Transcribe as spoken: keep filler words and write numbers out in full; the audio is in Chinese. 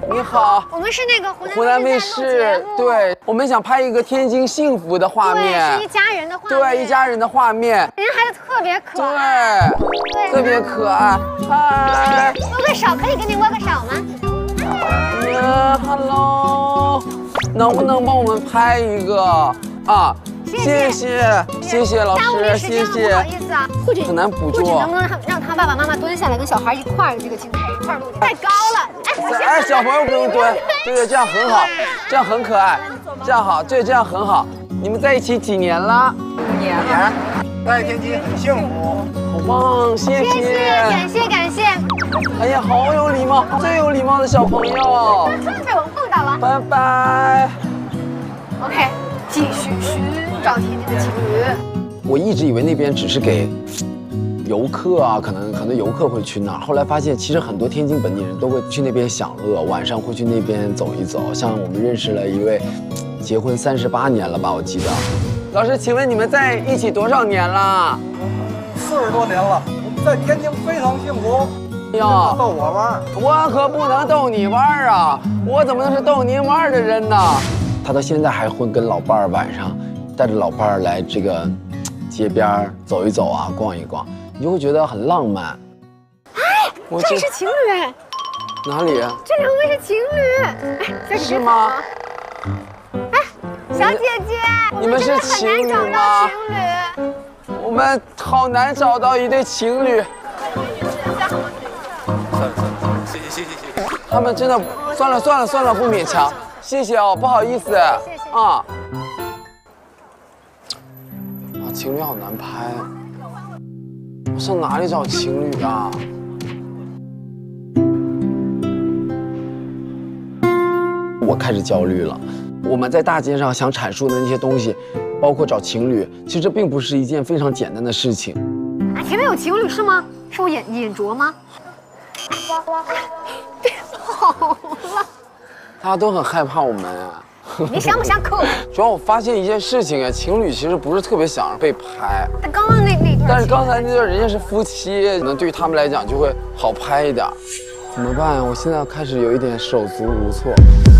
你好， 我们是那个湖湖南卫视，对，我们想拍一个天津幸福的画面， 对，是一家人的画面， 对，一家人的画面。 人家孩子特别可爱， 对，特别可爱。嗨， 握个手，可以跟你握个手吗？ 呀 ，Hello， 能不能帮我们拍一个啊？ 谢谢谢谢老师，谢谢。 不好意思啊，或者很难捕捉。 或者能不能让他爸爸妈妈蹲下来，跟小孩一块儿这个镜头一块儿录？太高了，哎哎，小朋友不用蹲，对对，这样很好，这样很可爱，这样好，对，这样很好。你们在一起几年了？ 五年了，在天津很幸福。 好棒，谢谢， 感谢感谢。 哎呀，好有礼貌，最有礼貌的小朋友。 被我碰到了。 拜拜。 OK， 继续寻找天津的情侣。 我一直以为那边只是给游客啊，可能很多游客会去那儿。后来发现，其实很多天津本地人都会去那边享乐，晚上会去那边走一走。像我们认识了一位，结婚三十八年了吧，我记得。老师，请问你们在一起多少年了？ 四十多年了，我们在天津非常幸福。 呀， 逗我玩， 我可不能逗你玩啊！我怎么能是逗您玩的人呢？他到现在还会跟老伴儿晚上带着老伴儿来这个街边走一走啊，逛一逛，你就会觉得很浪漫。 哎，这是情侣。 哪里？ 这两位是情侣。哎， 是吗？ 哎，小姐姐， 你们是情侣吗？ 情侣。 我们好难找到一对情侣。 谢谢谢谢谢谢。 他们真的，算了算了算了，不勉强。谢谢哦，不好意思。 谢谢。 啊。啊，情侣好难拍。我上哪里找情侣啊？我开始焦虑了。我们在大街上想阐述的那些东西，包括找情侣，其实这并不是一件非常简单的事情。 啊，前面有情侣是吗？是我眼眼拙吗？别跑了！ 大家都很害怕我们啊。 你想不想哭？ 主要我发现一件事情啊，情侣其实不是特别想被拍。 刚刚那那段， 但是刚才那段人家是夫妻，可能对于他们来讲就会好拍一点。怎么办呀？我现在开始有一点手足无措。